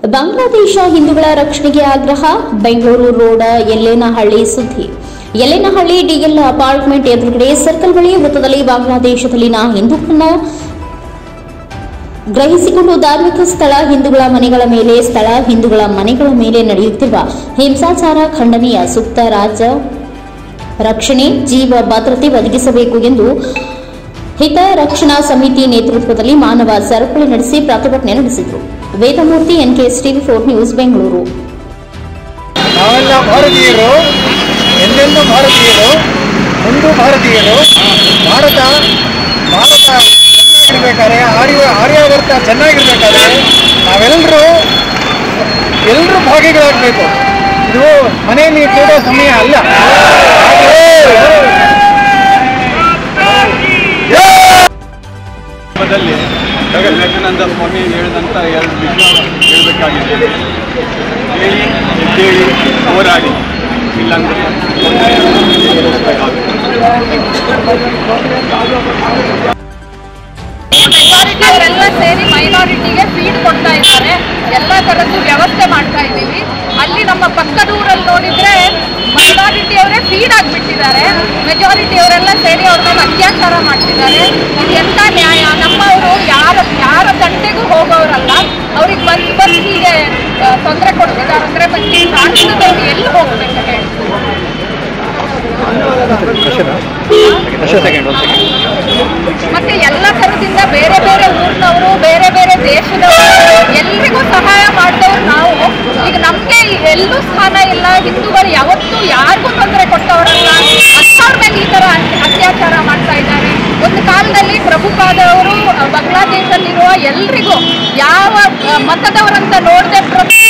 ಬಾಂಗ್ಲಾದೇಶ ಹಿಂದೂಗಳ ರಕ್ಷಣೆಗೆ ಆಗ್ರಹ. ಬೆಂಗಳೂರು ರೋಡ್ ಯಲ್ಲೇನಹಳ್ಳಿ ಸುದ್ದಿ. ಯಲ್ಲೇನಹಳ್ಳಿ ಡಿಎಲ್ ಅಪಾರ್ಟ್ಮೆಂಟ್ ಎದುರುಗಡೆ ಸರ್ಕಲ್ ಬಳಿ ವೃತ್ತದಲ್ಲಿ ಬಾಂಗ್ಲಾದೇಶದಲ್ಲಿನ ಹಿಂದೂಗಳನ್ನ ಗ್ರಹಿಸಿಕೊಂಡು ಧಾರ್ಮಿಕ ಸ್ಥಳ ಹಿಂದೂಗಳ ಮನೆಗಳ ಮೇಲೆ ನಡೆಯುತ್ತಿರುವ ಹಿಂಸಾಚಾರ ಖಂಡನೀಯ. ಸೂಕ್ತ ರಾಜ್ಯ ರಕ್ಷಣೆ, ಜೀವ ಭದ್ರತೆ ಒದಗಿಸಬೇಕು ಎಂದು ಹಿತ ರಕ್ಷಣಾ ಸಮಿತಿ ನೇತೃತ್ವದಲ್ಲಿ ಮಾನವ ಸರಪಳಿ ನಡೆಸಿ ಪ್ರತಿಭಟನೆ ನಡೆಸಿದರು. Vedamurthy, NKS TV4 news, Bengaluru. ನಾವೆಲ್ಲ ಭಾರತೀಯರು, ಎಂದೆಂದೂ ಭಾರತೀಯರು, ಮುಂದೂ ಭಾರತೀಯರು. ಭಾರತ ಚೆನ್ನಾಗಿರ್ಬೇಕಾದ್ರೆ, ಆರ್ಯಾವರ್ತ ಚೆನ್ನಾಗಿರ್ಬೇಕಾದ್ರೆ ನಾವೆಲ್ಲರೂ ಭಾಗಿಗಳಾಗಬೇಕು. ಇದು ಮನೆಯಲ್ಲಿ ಕೂಡೋ ಸಮಯ ಅಲ್ಲ. ವಿವೇಕಾನಂದ ಸ್ವಾಮಿ ಹೇಳಿದಂಥ 2 ವಿಷಯ ಹೇಳಬೇಕಾಗಿದೆ. ಕೇಳಿ ಹೋರಾಡಿ, ಇಲ್ಲಾಂದರೆ ಮೆಜಾರಿಟಿಯವರೆಲ್ಲ ಸೇರಿ ಮೈನಾರಿಟಿಗೆ ಫೀಡ್ ಕೊಡ್ತಾ ಇದ್ದಾರೆ. ಎಲ್ಲ ಥರದ್ದು ವ್ಯವಸ್ಥೆ ಮಾಡ್ತಾ ಇದ್ದೀವಿ. ಅಲ್ಲಿ ನಮ್ಮ ಪಕ್ಕದ ಊರಲ್ಲಿ ನೋಡಿದರೆ ಮೈನಾರಿಟಿಯವರೇ ಫೀಡ್ ಆಗಿಬಿಟ್ಟಿದ್ದಾರೆ. ಮೆಜಾರಿಟಿಯವರೆಲ್ಲ ಸೇರಿ ಅವ್ರನ್ನ ಅತ್ಯಾಚಾರ ಮಾಡ್ತಿದ್ದಾರೆ. ಇದು ಎಂಥ ನ್ಯಾಯ? ನಮ್ಮವರು ಯಾರ ದಂಡೆಗೂ ಹೋಗೋರಲ್ಲ. ಅವ್ರಿಗೆ ಬಂದು ಹೀಗೆ ತೊಂದರೆ ಕೊಡ್ತಿದ್ದಾರೆ ಅಂದರೆ ಮತ್ತೆ ಭಾರತದವ್ರು ಎಲ್ಲಿ ಹೋಗ್ಬೇಕು ಹೇಳಿ? ಮತ್ತೆ ಎಲ್ಲ ಥರದಿಂದ ಬೇರೆ ಬೇರೆ ಊರಿನವರು, ಬೇರೆ ಬೇರೆ ದೇಶದವರು, ಎಲ್ರಿಗೂ ಸಹಾಯ ಮಾಡಿದವರು ನಾವು. ಈಗ ನಮಗೆ ಎಲ್ಲೂ ಸ್ಥಾನ ಇಲ್ಲ. ಹಿಂದೂಗಳು ಯಾವತ್ತೂ ಯಾರಿಗೂ ತೊಂದರೆ ಕೊಟ್ಟವರಲ್ಲ. ಅಂಥವ್ರ ಮೇಲೆ ಈ ಥರ ಅತ್ಯಾಚಾರ ಮಾಡ್ತಾ ಇದ್ದಾರೆ. ಒಂದು ಕಾಲದಲ್ಲಿ ಪ್ರಭುಪಾದವರು ಬಾಂಗ್ಲಾದೇಶದಲ್ಲಿರುವ ಎಲ್ರಿಗೂ ಯಾವ ಮತದವರಂತ ನೋಡದೆ